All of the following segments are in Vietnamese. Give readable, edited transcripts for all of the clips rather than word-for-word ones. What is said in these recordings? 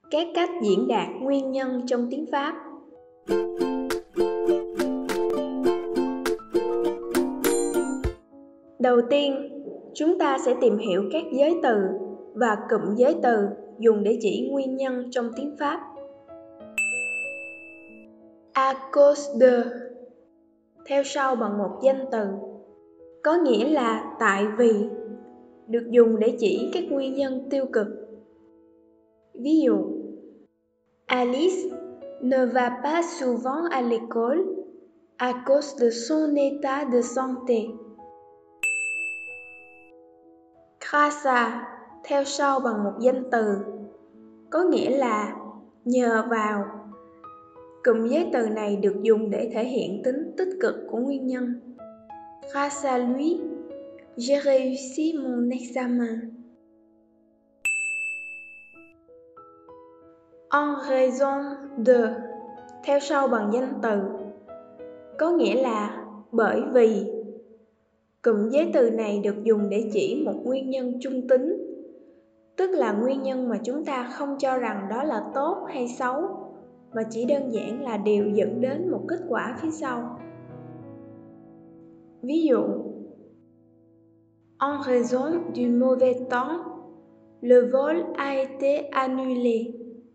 Các cách diễn đạt nguyên nhân trong tiếng Pháp. Đầu tiên, chúng ta sẽ tìm hiểu các giới từ và cụm giới từ dùng để chỉ nguyên nhân trong tiếng Pháp. À cause de, theo sau bằng một danh từ, có nghĩa là tại vì, được dùng để chỉ các nguyên nhân tiêu cực. Ví dụ, Alice ne va pas souvent à l'école à cause de son état de santé. Grâce à, theo sau bằng một danh từ, có nghĩa là nhờ vào. Cụm giới từ này được dùng để thể hiện tính tích cực của nguyên nhân. Grâce à lui, j'ai réussi mon examen. En raison de, theo sau bằng danh từ, có nghĩa là bởi vì. Cụm giới từ này được dùng để chỉ một nguyên nhân trung tính, tức là nguyên nhân mà chúng ta không cho rằng đó là tốt hay xấu, mà chỉ đơn giản là điều dẫn đến một kết quả phía sau. Ví dụ, en raison du mauvais temps, le vol a été annulé.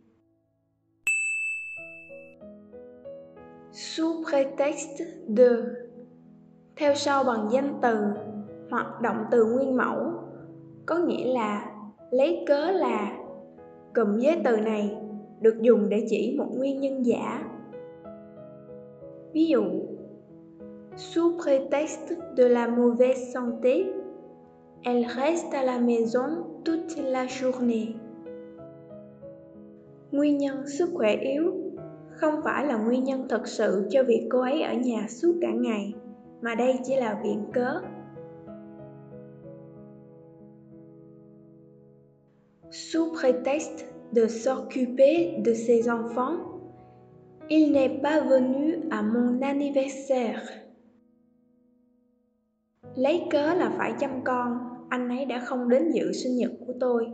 Sous prétexte de, theo sau bằng danh từ hoặc động từ nguyên mẫu, có nghĩa là lấy cớ là. Cụm giới từ này được dùng để chỉ một nguyên nhân giả. Ví dụ, sous prétexte de la mauvaise santé, elle reste à la maison toute la journée. Nguyên nhân sức khỏe yếu không phải là nguyên nhân thực sự cho việc cô ấy ở nhà suốt cả ngày, mà đây chỉ là viện cớ. Sous prétexte de s'occuper de ses enfants, il n'est pas venu à mon anniversaire. Lấy cớ là phải chăm con, anh ấy đã không đến dự sinh nhật của tôi.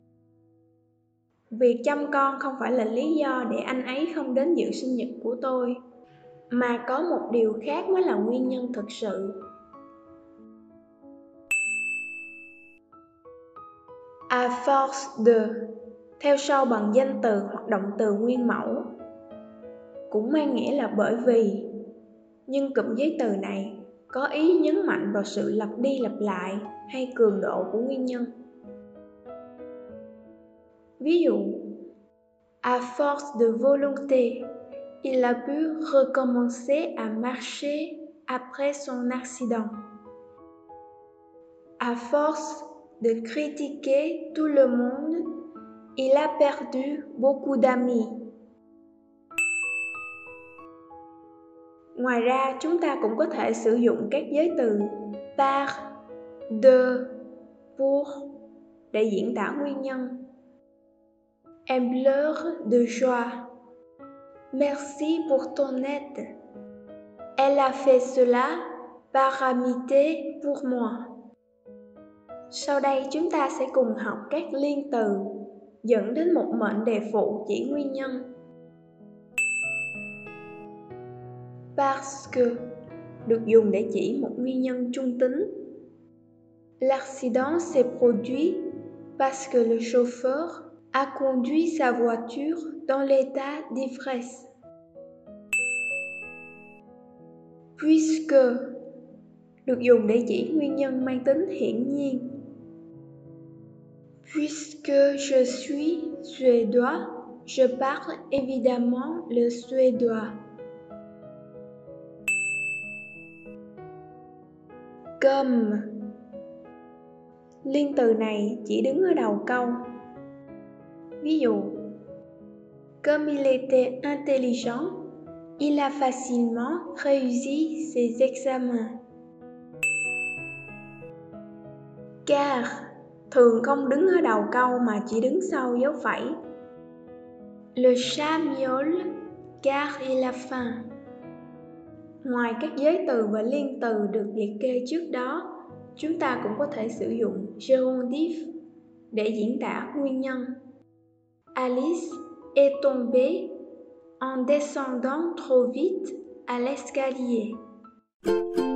Việc chăm con không phải là lý do để anh ấy không đến dự sinh nhật của tôi, mà có một điều khác mới là nguyên nhân thực sự. À force de, theo sau bằng danh từ hoặc động từ nguyên mẫu, cũng mang nghĩa là bởi vì, nhưng cụm giới từ này có ý nhấn mạnh vào sự lặp đi lặp lại hay cường độ của nguyên nhân. Ví dụ, à force de volonté, il a pu recommencer à marcher après son accident. À force de critiquer tout le monde, il a perdu beaucoup d'amis. Ngoài ra, chúng ta cũng có thể sử dụng các giới từ par, de, pour để diễn tả nguyên nhân. Elle pleure de joie. Merci pour ton aide. Elle a fait cela par amitié pour moi. Sau đây chúng ta sẽ cùng học các liên từ dẫn đến một mệnh đề phụ chỉ nguyên nhân. Parce que được dùng để chỉ một nguyên nhân trung tính. L'accident s'est produit parce que le chauffeur a conduit sa voiture dans l'état d'ivresse. Puisque được dùng để chỉ nguyên nhân mang tính hiển nhiên. Puisque je suis suédois, je parle évidemment le suédois. Comme. Liên từ này chỉ đứng ở đầu câu. Ví dụ, comme il était intelligent, il a facilement réussi ses examens. Car thường không đứng ở đầu câu mà chỉ đứng sau dấu phẩy. Le chat miaule car il a faim. Ngoài các giới từ và liên từ được liệt kê trước đó, chúng ta cũng có thể sử dụng gerundive để diễn tả nguyên nhân. Alice est tombée en descendant trop vite à l'escalier.